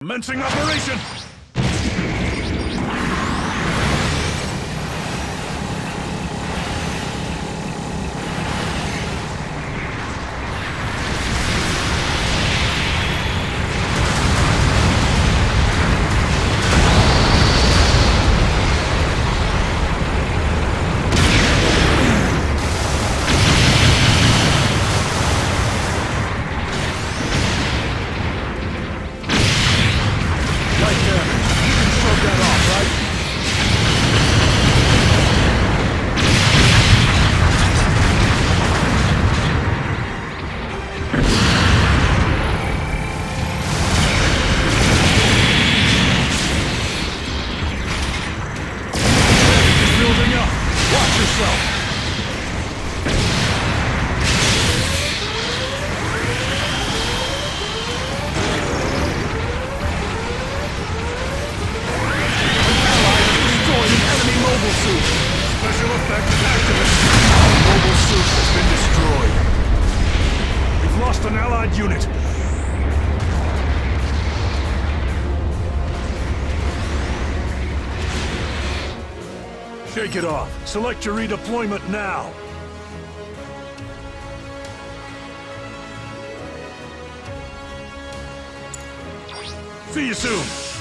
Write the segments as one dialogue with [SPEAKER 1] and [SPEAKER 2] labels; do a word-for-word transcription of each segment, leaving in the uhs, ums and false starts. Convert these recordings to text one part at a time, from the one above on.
[SPEAKER 1] Commencing operation! Special effect activated. Our mobile suit has been destroyed. We've lost an allied unit. Shake it off. Select your redeployment now. See you soon.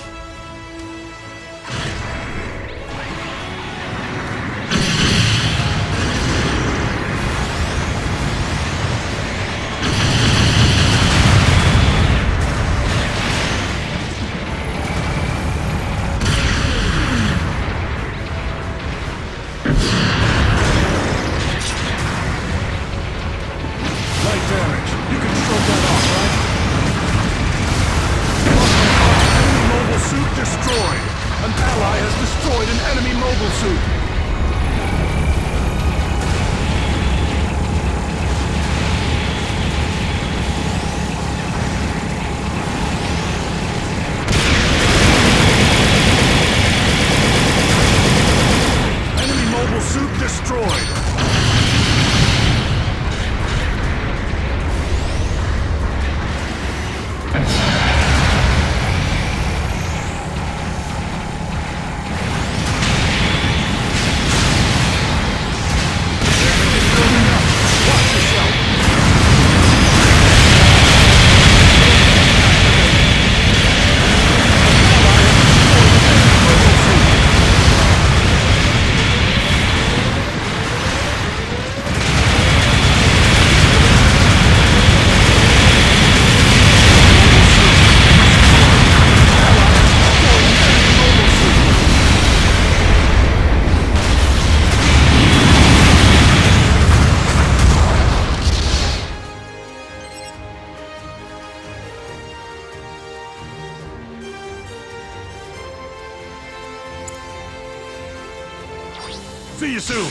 [SPEAKER 1] See you soon!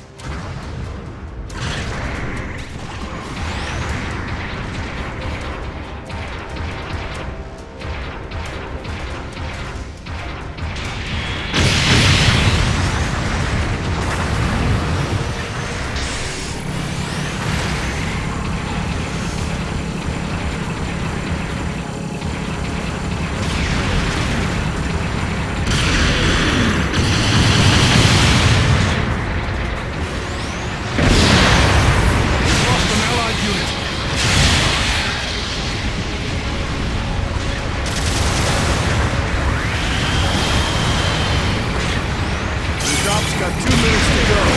[SPEAKER 1] Got two minutes to go.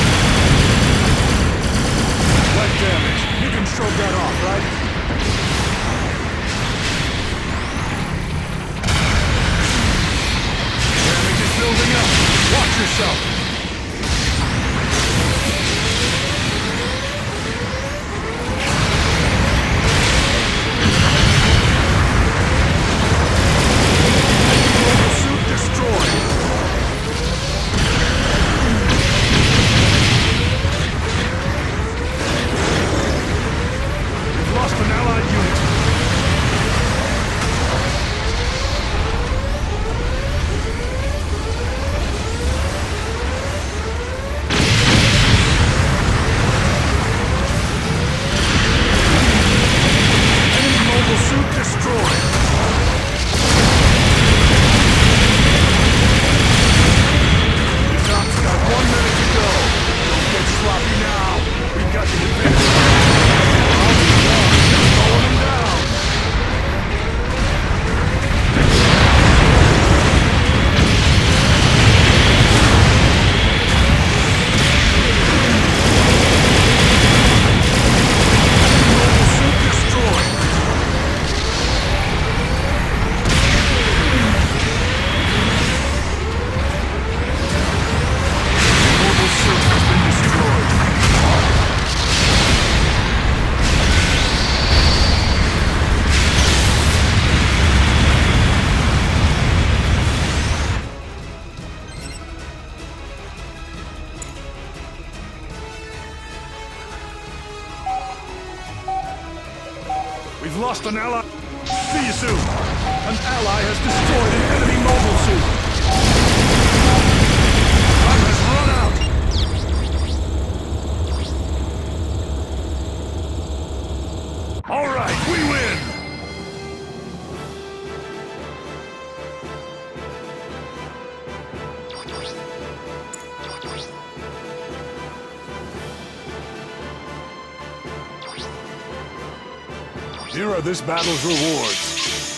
[SPEAKER 1] What damage? You can stroke that off, right? Damage is building up. Watch yourself. Mobile suit destroyed. Lost an allied unit. lost an ally. See you soon. An ally has destroyed an enemy mobile suit. Time has run out. All right, we win. Here are this battle's rewards.